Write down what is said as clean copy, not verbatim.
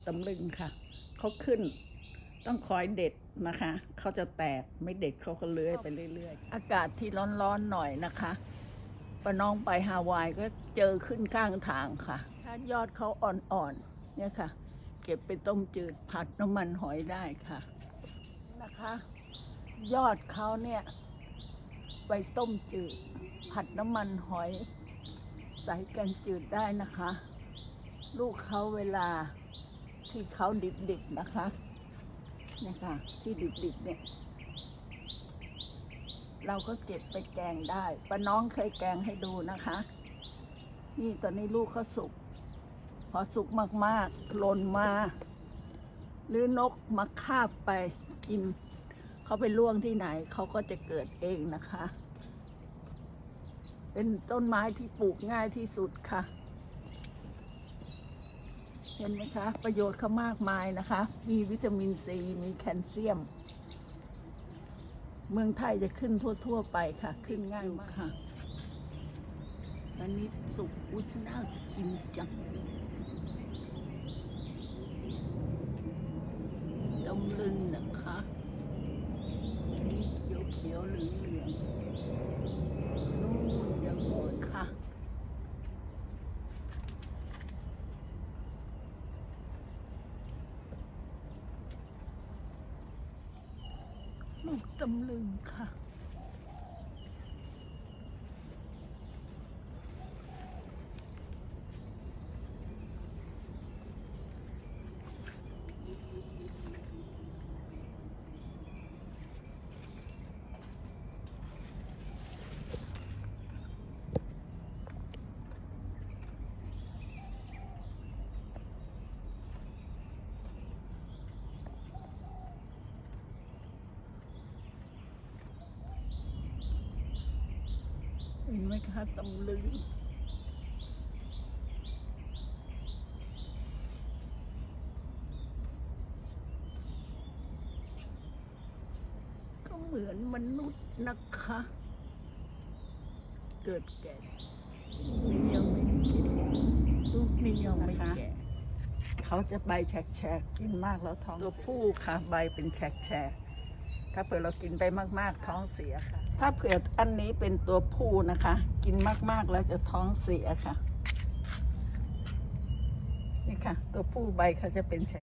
ตำลึงค่ะเขาขึ้นต้องคอยเด็ดนะคะเขาจะแตกไม่เด็ดเขาก็เลื้อยไปเรื่อยๆอากาศที่ร้อนๆหน่อยนะคะป้าน้องไปฮาวายก็เจอขึ้นข้างทางค่ะถ้ายอดเขาอ่อนๆเนี่ยค่ะเก็บไปต้มจืดผัดน้ำมันหอยได้ค่ะนะคะยอดเขาเนี่ยไปต้มจืดผัดน้ำมันหอยใส่แกงจืดได้นะคะลูกเขาเวลาที่เขาดิบๆนะคะเนี่ยค่ะที่ดิบๆเนี่ยเราก็เก็บไปแกงได้ป้าน้องเคยแกงให้ดูนะคะนี่ตอนนี้ลูกเขาสุกพอสุกมากๆหล่นมาหรือนกมาคาบไปกินเขาไปล่วงที่ไหนเขาก็จะเกิดเองนะคะเป็นต้นไม้ที่ปลูกง่ายที่สุดค่ะเห็นไหมคะประโยชน์เขามากมายนะคะมีวิตามินซีมีแคลเซียมเมืองไทยจะขึ้นทั่วไปค่ะขึ้นง่ายมากค่ะอันนี้สุกอุ๊ยน่ากินจังตำลึงนะคะนี่เขียวเหลืองนู่นยังหมดค่ะลูกตำลึงค่ะเห็นไหมคะตำลึงก็เหมือนมนุษย์นะคะเกิดแก่นี่ยังไม่กินลูกนี่ยังไม่แก่เขาจะใบแฉกๆกินมากแล้วท้องตัวผู้ค่ะใบเป็นแฉกๆถ้าเผื่อเรากินไปมากๆท้องเสียค่ะถ้าเผื่ออันนี้เป็นตัวผู้นะคะกินมากๆแล้วจะท้องเสียค่ะนี่ค่ะตัวผู้ใบเขาจะเป็นแฉก